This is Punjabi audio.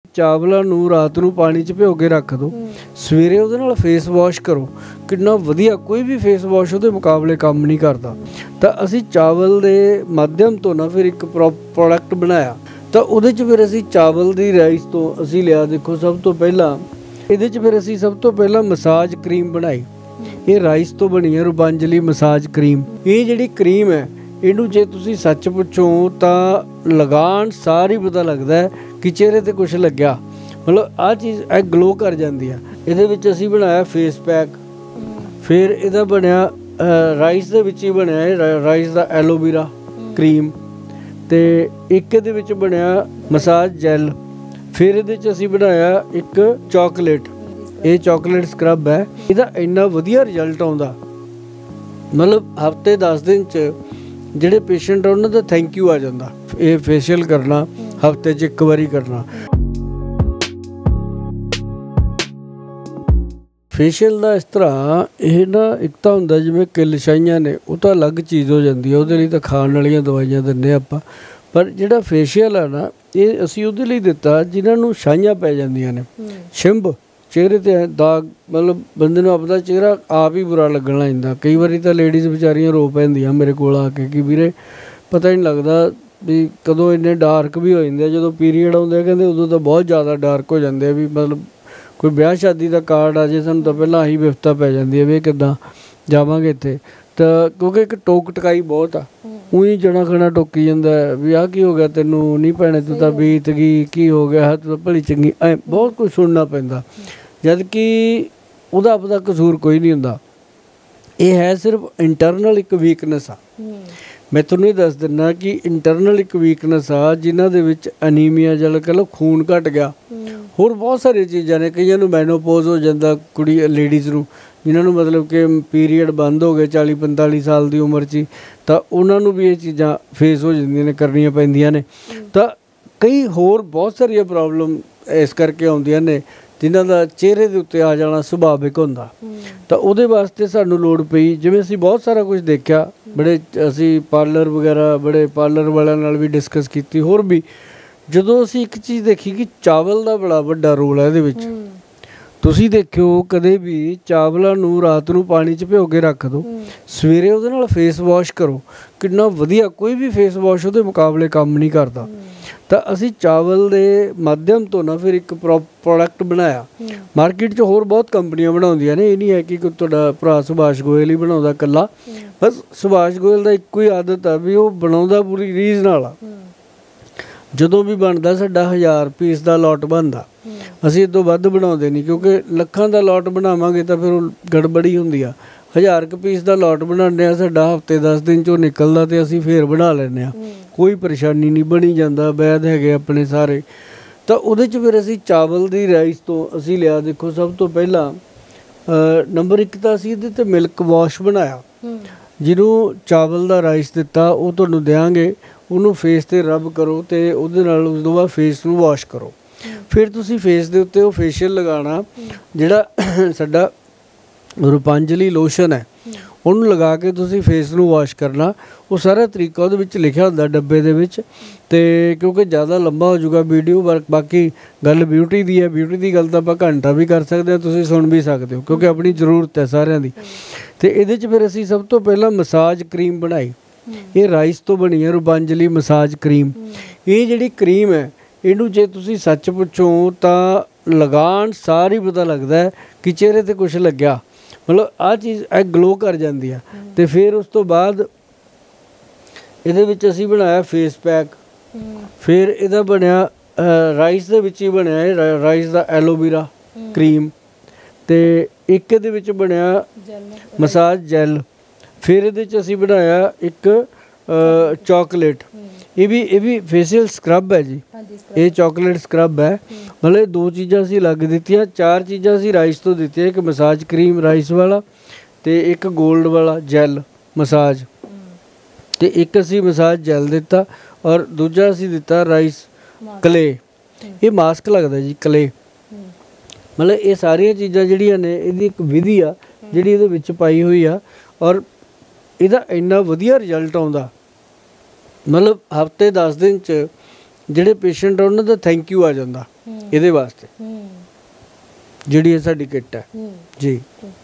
ਚਾਵਲਾਂ ਨੂੰ ਰਾਤ ਨੂੰ ਪਾਣੀ 'ਚ ਭਿਓ ਕੇ ਰੱਖ ਦਿਓ, ਸਵੇਰੇ ਉਹਦੇ ਨਾਲ ਫੇਸ ਵਾਸ਼ ਕਰੋ, ਕਿੰਨਾ ਵਧੀਆ। ਕੋਈ ਵੀ ਫੇਸ ਵਾਸ਼ ਉਹਦੇ ਮੁਕਾਬਲੇ ਕੰਮ ਨਹੀਂ ਕਰਦਾ। ਤਾਂ ਅਸੀਂ ਚਾਵਲ ਦੇ ਮਾਧਿਅਮ ਤੋਂ ਨਾ ਫਿਰ ਇੱਕ ਪ੍ਰੋਡਕਟ ਬਣਾਇਆ, ਤਾਂ ਉਹਦੇ 'ਚ ਫਿਰ ਅਸੀਂ ਚਾਵਲ ਦੀ ਰਾਈਸ ਤੋਂ ਅਸੀਂ ਲਿਆ, ਦੇਖੋ ਸਭ ਤੋਂ ਪਹਿਲਾਂ ਇਹਦੇ 'ਚ ਫਿਰ ਅਸੀਂ ਸਭ ਤੋਂ ਪਹਿਲਾਂ ਮਸਾਜ ਕਰੀਮ ਬਣਾਈ। ਇਹ ਰਾਈਸ ਤੋਂ ਬਣੀ ਹੈ ਰੂਪਾਂਜਲੀ ਮਸਾਜ ਕਰੀਮ। ਇਹ ਜਿਹੜੀ ਕਰੀਮ ਹੈ ਇਹਨੂੰ ਜੇ ਤੁਸੀਂ ਸੱਚ ਪੁੱਛੋ ਤਾਂ ਲਗਾਉਣ ਸਾਰ ਹੀ ਪਤਾ ਲੱਗਦਾ ਕਿ ਚਿਹਰੇ 'ਤੇ ਕੁਛ ਲੱਗਿਆ, ਮਤਲਬ ਆਹ ਚੀਜ਼ ਇਹ ਗਲੋ ਕਰ ਜਾਂਦੀ ਆ। ਇਹਦੇ ਵਿੱਚ ਅਸੀਂ ਬਣਾਇਆ ਫੇਸ ਪੈਕ, ਫਿਰ ਇਹਦਾ ਬਣਿਆ ਰਾਈਸ ਦੇ ਵਿੱਚ ਹੀ ਬਣਿਆ ਇਹ ਰਾਈਸ ਦਾ ਐਲੋਵੀਰਾ ਕਰੀਮ, ਅਤੇ ਇੱਕ ਇਹਦੇ ਵਿੱਚ ਬਣਿਆ ਮਸਾਜ ਜੈਲ। ਫਿਰ ਇਹਦੇ 'ਚ ਅਸੀਂ ਬਣਾਇਆ ਇੱਕ ਚੋਕਲੇਟ, ਇਹ ਚੋਕਲੇਟ ਸਕਰਬ ਹੈ। ਇਹਦਾ ਇੰਨਾ ਵਧੀਆ ਰਿਜ਼ਲਟ ਆਉਂਦਾ, ਮਤਲਬ ਹਫ਼ਤੇ 10 ਦਿਨ 'ਚ ਜਿਹੜੇ ਪੇਸ਼ੈਂਟ ਆ ਉਹਨਾਂ ਦਾ ਥੈਂਕ ਯੂ ਆ ਜਾਂਦਾ। ਇਹ ਫੇਸ਼ੀਅਲ ਕਰਨਾ ਹਫ਼ਤੇ 'ਚ ਇੱਕ ਵਾਰੀ ਕਰਨਾ। ਫੇਸ਼ੀਅਲ ਦਾ ਇਸ ਤਰ੍ਹਾਂ ਇਹ ਨਾ ਇੱਕ ਤਾਂ ਹੁੰਦਾ ਜਿਵੇਂ ਕਿੱਲ ਛਾਈਆਂ ਨੇ, ਉਹ ਤਾਂ ਅਲੱਗ ਚੀਜ਼ ਹੋ ਜਾਂਦੀ ਹੈ, ਉਹਦੇ ਲਈ ਤਾਂ ਖਾਣ ਵਾਲੀਆਂ ਦਵਾਈਆਂ ਦਿੰਦੇ ਆਪਾਂ। ਪਰ ਜਿਹੜਾ ਫੇਸ਼ੀਅਲ ਆ ਨਾ ਇਹ ਅਸੀਂ ਉਹਦੇ ਲਈ ਦਿੱਤਾ ਜਿਨ੍ਹਾਂ ਨੂੰ ਛਾਈਆਂ ਪੈ ਜਾਂਦੀਆਂ ਨੇ, ਛਿੰਬ ਚਿਹਰੇ 'ਤੇ ਦਾਗ, ਮਤਲਬ ਬੰਦੇ ਨੂੰ ਆਪਦਾ ਚਿਹਰਾ ਆਪ ਹੀ ਬੁਰਾ ਲੱਗਣ ਲੱਗ ਜਾਂਦਾ। ਕਈ ਵਾਰੀ ਤਾਂ ਲੇਡੀਜ਼ ਵਿਚਾਰੀਆਂ ਰੋ ਪੈਂਦੀਆਂ ਮੇਰੇ ਕੋਲ ਆ ਕੇ ਕਿ ਵੀਰੇ ਪਤਾ ਹੀ ਨਹੀਂ ਲੱਗਦਾ ਵੀ ਕਦੋਂ ਇੰਨੇ ਡਾਰਕ ਵੀ ਹੋ ਜਾਂਦੇ ਆ। ਜਦੋਂ ਪੀਰੀਅਡ ਆਉਂਦੇ ਆ ਕਹਿੰਦੇ ਉਦੋਂ ਤਾਂ ਬਹੁਤ ਜ਼ਿਆਦਾ ਡਾਰਕ ਹੋ ਜਾਂਦੇ ਆ, ਵੀ ਮਤਲਬ ਕੋਈ ਵਿਆਹ ਸ਼ਾਦੀ ਦਾ ਕਾਰਡ ਆ ਜੇ ਸਾਨੂੰ ਤਾਂ ਪਹਿਲਾਂ ਆਹੀ ਵਿਫਤਾ ਪੈ ਜਾਂਦੀ ਹੈ ਵੀ ਕਿੱਦਾਂ ਜਾਵਾਂਗੇ ਇੱਥੇ। ਤਾਂ ਕਿਉਂਕਿ ਇੱਕ ਟੋਕ ਟਕਾਈ ਬਹੁਤ ਆ, ਊਂ ਜਣਾ ਖਣਾ ਟੋਕੀ ਜਾਂਦਾ ਵੀ ਆਹ ਕੀ ਹੋ ਗਿਆ ਤੈਨੂੰ, ਨਹੀਂ ਭੈਣੇ ਤੂੰ ਤਾਂ ਬੀਤ ਗਈ, ਕੀ ਹੋ ਗਿਆ ਤੂੰ ਤਾਂ ਭਲੀ ਚੰਗੀ, ਐ ਬਹੁਤ ਕੁਝ ਸੁਣਨਾ ਪੈਂਦਾ, ਜਦ ਕਿ ਉਹਦਾ ਆਪਦਾ ਕਸੂਰ ਕੋਈ ਨਹੀਂ ਹੁੰਦਾ। ਇਹ ਹੈ ਸਿਰਫ ਇੰਟਰਨਲ ਇੱਕ ਵੀਕਨੈਸ ਆ। ਮੈਂ ਤੁਹਾਨੂੰ ਇਹ ਦੱਸ ਦਿੰਦਾ ਕਿ ਇੰਟਰਨਲ ਇੱਕ ਵੀਕਨੈਸ ਆ ਜਿਨ੍ਹਾਂ ਦੇ ਵਿੱਚ ਅਨੀਮੀਆ ਜਾਂ ਕਹਿ ਲਓ ਖੂਨ ਘੱਟ ਗਿਆ, ਹੋਰ ਬਹੁਤ ਸਾਰੀਆਂ ਚੀਜ਼ਾਂ ਨੇ। ਕਈਆਂ ਨੂੰ ਮੈਨੋਪੋਜ਼ ਹੋ ਜਾਂਦਾ, ਕੁੜੀ ਲੇਡੀਜ਼ ਨੂੰ ਜਿਨ੍ਹਾਂ ਨੂੰ ਮਤਲਬ ਕਿ ਪੀਰੀਅਡ ਬੰਦ ਹੋ ਗਏ 40-45 ਸਾਲ ਦੀ ਉਮਰ 'ਚ ਹੀ, ਤਾਂ ਉਹਨਾਂ ਨੂੰ ਵੀ ਇਹ ਚੀਜ਼ਾਂ ਫੇਸ ਹੋ ਜਾਂਦੀਆਂ ਨੇ, ਕਰਨੀਆਂ ਪੈਂਦੀਆਂ ਨੇ। ਤਾਂ ਕਈ ਹੋਰ ਬਹੁਤ ਸਾਰੀਆਂ ਪ੍ਰੋਬਲਮ ਇਸ ਕਰਕੇ ਆਉਂਦੀਆਂ ਨੇ ਜਿਨ੍ਹਾਂ ਦਾ ਚਿਹਰੇ ਦੇ ਉੱਤੇ ਆ ਜਾਣਾ ਸੁਭਾਵਿਕ ਹੁੰਦਾ। ਤਾਂ ਉਹਦੇ ਵਾਸਤੇ ਸਾਨੂੰ ਲੋੜ ਪਈ, ਜਿਵੇਂ ਅਸੀਂ ਬਹੁਤ ਸਾਰਾ ਕੁਝ ਦੇਖਿਆ, ਬੜੇ ਅਸੀਂ ਪਾਰਲਰ ਵਗੈਰਾ, ਬੜੇ ਪਾਰਲਰ ਵਾਲਿਆਂ ਨਾਲ ਵੀ ਡਿਸਕਸ ਕੀਤੀ, ਹੋਰ ਵੀ। ਜਦੋਂ ਅਸੀਂ ਇੱਕ ਚੀਜ਼ ਦੇਖੀ ਕਿ ਚਾਵਲ ਦਾ ਬੜਾ ਵੱਡਾ ਰੋਲ ਹੈ ਇਹਦੇ ਵਿੱਚ। ਤੁਸੀਂ ਦੇਖਿਓ ਕਦੇ ਵੀ ਚਾਵਲਾਂ ਨੂੰ ਰਾਤ ਨੂੰ ਪਾਣੀ 'ਚ ਭਿਓ ਕੇ ਰੱਖ ਦਿਓ, ਸਵੇਰੇ ਉਹਦੇ ਨਾਲ ਫੇਸ ਵਾਸ਼ ਕਰੋ, ਕਿੰਨਾ ਵਧੀਆ। ਕੋਈ ਵੀ ਫੇਸ ਵਾਸ਼ ਉਹਦੇ ਮੁਕਾਬਲੇ ਕੰਮ ਨਹੀਂ ਕਰਦਾ। ਤਾਂ ਅਸੀਂ ਚਾਵਲ ਦੇ ਮਾਧਿਅਮ ਤੋਂ ਨਾ ਫਿਰ ਇੱਕ ਪ੍ਰੋਡਕਟ ਬਣਾਇਆ। ਮਾਰਕੀਟ 'ਚ ਹੋਰ ਬਹੁਤ ਕੰਪਨੀਆਂ ਬਣਾਉਂਦੀਆਂ ਨੇ, ਇਹ ਨਹੀਂ ਹੈ ਕਿ ਤੁਹਾਡਾ ਭਰਾ ਸੁਭਾਸ਼ ਗੋਇਲ ਹੀ ਬਣਾਉਂਦਾ ਇਕੱਲਾ। ਬਸ ਸੁਭਾਸ਼ ਗੋਇਲ ਦਾ ਇੱਕੋ ਹੀ ਆਦਤ ਆ ਵੀ ਉਹ ਬਣਾਉਂਦਾ ਪੂਰੀ ਰੀਝ ਨਾਲ ਆ। ਜਦੋਂ ਵੀ ਬਣਦਾ ਸਾਡਾ 1000 ਪੀਸ ਦਾ ਲੋਟ ਬਣਦਾ, ਅਸੀਂ ਇਹ ਤੋਂ ਵੱਧ ਬਣਾਉਂਦੇ ਨਹੀਂ, ਕਿਉਂਕਿ ਲੱਖਾਂ ਦਾ ਲੋਟ ਬਣਾਵਾਂਗੇ ਤਾਂ ਫਿਰ ਉਹ ਗੜਬੜੀ ਹੁੰਦੀ ਆ। 1000 ਕੁ ਪੀਸ ਦਾ ਲੋਟ ਬਣਾਉਂਦੇ ਆ, ਸਾਡਾ ਹਫ਼ਤੇ 10 ਦਿਨ 'ਚੋਂ ਨਿਕਲਦਾ ਅਤੇ ਅਸੀਂ ਫੇਰ ਬਣਾ ਲੈਂਦੇ ਹਾਂ, ਕੋਈ ਪਰੇਸ਼ਾਨੀ ਨਹੀਂ, ਬਣੀ ਜਾਂਦਾ। ਵੈਦ ਹੈਗੇ ਆਪਣੇ ਸਾਰੇ। ਤਾਂ ਉਹਦੇ 'ਚ ਫਿਰ ਅਸੀਂ ਚਾਵਲ ਦੀ ਰਾਈਸ ਤੋਂ ਅਸੀਂ ਲਿਆ, ਦੇਖੋ ਸਭ ਤੋਂ ਪਹਿਲਾਂ ਨੰਬਰ 1 ਤਾਂ ਅਸੀਂ ਇਹਦੇ 'ਤੇ ਮਿਲਕ ਵਾਸ਼ ਬਣਾਇਆ। ਜਿਹਨੂੰ ਚਾਵਲ ਦਾ ਰਾਈਸ ਦਿੱਤਾ ਉਹ ਤੁਹਾਨੂੰ ਦਿਆਂਗੇ, ਉਹਨੂੰ ਫੇਸ 'ਤੇ ਰਬ ਕਰੋ ਅਤੇ ਉਹਦੇ ਨਾਲ ਉਸ ਤੋਂ ਬਾਅਦ ਫੇਸ ਨੂੰ ਵਾਸ਼ ਕਰੋ। ਫਿਰ ਤੁਸੀਂ ਫੇਸ ਦੇ ਉੱਤੇ ਉਹ ਫੇਸ਼ੀਅਲ ਲਗਾਉਣਾ, ਜਿਹੜਾ ਸਾਡਾ ਰੂਪਾਂਜਲੀ ਲੋਸ਼ਨ ਹੈ ਉਹਨੂੰ ਲਗਾ ਕੇ ਤੁਸੀਂ ਫੇਸ ਨੂੰ ਵਾਸ਼ ਕਰਨਾ। ਉਹ ਸਾਰਾ ਤਰੀਕਾ ਉਹਦੇ ਵਿੱਚ ਲਿਖਿਆ ਹੁੰਦਾ ਡੱਬੇ ਦੇ ਵਿੱਚ। ਅਤੇ ਕਿਉਂਕਿ ਜ਼ਿਆਦਾ ਲੰਬਾ ਹੋ ਜਾਊਗਾ ਵੀਡੀਓ, ਬਾਕੀ ਗੱਲ ਬਿਊਟੀ ਦੀ ਹੈ, ਬਿਊਟੀ ਦੀ ਗੱਲ ਤਾਂ ਆਪਾਂ ਘੰਟਾ ਵੀ ਕਰ ਸਕਦੇ ਹਾਂ, ਤੁਸੀਂ ਸੁਣ ਵੀ ਸਕਦੇ ਹੋ, ਕਿਉਂਕਿ ਆਪਣੀ ਜ਼ਰੂਰਤ ਹੈ ਸਾਰਿਆਂ ਦੀ। ਅਤੇ ਇਹਦੇ 'ਚ ਫਿਰ ਅਸੀਂ ਸਭ ਤੋਂ ਪਹਿਲਾਂ ਮਸਾਜ ਕਰੀਮ ਬਣਾਈ। ਇਹ ਰਾਈਸ ਤੋਂ ਬਣੀ ਹੈ ਰੂਪਾਂਜਲੀ ਮਸਾਜ ਕਰੀਮ। ਇਹ ਜਿਹੜੀ ਕਰੀਮ ਹੈ ਇਹਨੂੰ ਜੇ ਤੁਸੀਂ ਸੱਚ ਪੁੱਛੋ ਤਾਂ ਲਗਾਉਣ ਸਾਰ ਹੀ ਪਤਾ ਲੱਗਦਾ ਕਿ ਚਿਹਰੇ 'ਤੇ ਕੁਛ ਲੱਗਿਆ, ਮਤਲਬ ਆਹ ਚੀਜ਼ ਇਹ ਗਲੋ ਕਰ ਜਾਂਦੀ ਆ। ਅਤੇ ਫਿਰ ਉਸ ਤੋਂ ਬਾਅਦ ਇਹਦੇ ਵਿੱਚ ਅਸੀਂ ਬਣਾਇਆ ਫੇਸ ਪੈਕ, ਫਿਰ ਇਹਦਾ ਬਣਿਆ ਰਾਈਸ ਦੇ ਵਿੱਚ ਹੀ ਬਣਿਆ ਇਹ ਰਾਈਸ ਦਾ ਐਲੋਵੀਰਾ ਕਰੀਮ, ਅਤੇ ਇੱਕ ਇਹਦੇ ਵਿੱਚ ਬਣਿਆ ਮਸਾਜ ਜੈਲ। ਫਿਰ ਇਹਦੇ 'ਚ ਅਸੀਂ ਬਣਾਇਆ ਇੱਕ ਚੋਕਲੇਟ, ਇਹ ਵੀ ਫੇਸ਼ੀਅਲ ਸਕਰਬ ਹੈ ਜੀ। ਇਹ ਚੋਕਲੇਟ ਸਕਰਬ ਹੈ, ਮਤਲਬ 2 ਚੀਜ਼ਾਂ ਅਸੀਂ ਅਲੱਗ ਦਿੱਤੀਆਂ। 4 ਚੀਜ਼ਾਂ ਅਸੀਂ ਰਾਈਸ ਤੋਂ ਦਿੱਤੀਆਂ, ਇੱਕ ਮਸਾਜ ਕਰੀਮ ਰਾਈਸ ਵਾਲਾ, ਅਤੇ ਇੱਕ ਗੋਲਡ ਵਾਲਾ ਜੈਲ ਮਸਾਜ, ਅਤੇ ਇੱਕ ਅਸੀਂ ਮਸਾਜ ਜੈਲ ਦਿੱਤਾ, ਔਰ ਦੂਜਾ ਅਸੀਂ ਦਿੱਤਾ ਰਾਈਸ ਕਲੇ। ਇਹ ਮਾਸਕ ਲੱਗਦਾ ਜੀ ਕਲੇ। ਮਤਲਬ ਇਹ ਸਾਰੀਆਂ ਚੀਜ਼ਾਂ ਜਿਹੜੀਆਂ ਨੇ ਇਹਦੀ ਇੱਕ ਵਿਧੀ ਆ ਜਿਹੜੀ ਇਹਦੇ ਵਿੱਚ ਪਾਈ ਹੋਈ ਆ, ਔਰ ਇਹਦਾ ਇੰਨਾ ਵਧੀਆ ਰਿਜ਼ਲਟ ਆਉਂਦਾ, ਮਤਲਬ ਹਫ਼ਤੇ 10 ਦਿਨ 'ਚ ਜਿਹੜੇ ਪੇਸ਼ੈਂਟ ਆ ਉਹਨਾਂ ਦਾ ਥੈਂਕ ਯੂ ਆ ਜਾਂਦਾ। ਇਹਦੇ ਵਾਸਤੇ ਜਿਹੜੀ ਇਹ ਸਾਡੀ ਕਿੱਟ ਹੈ ਜੀ।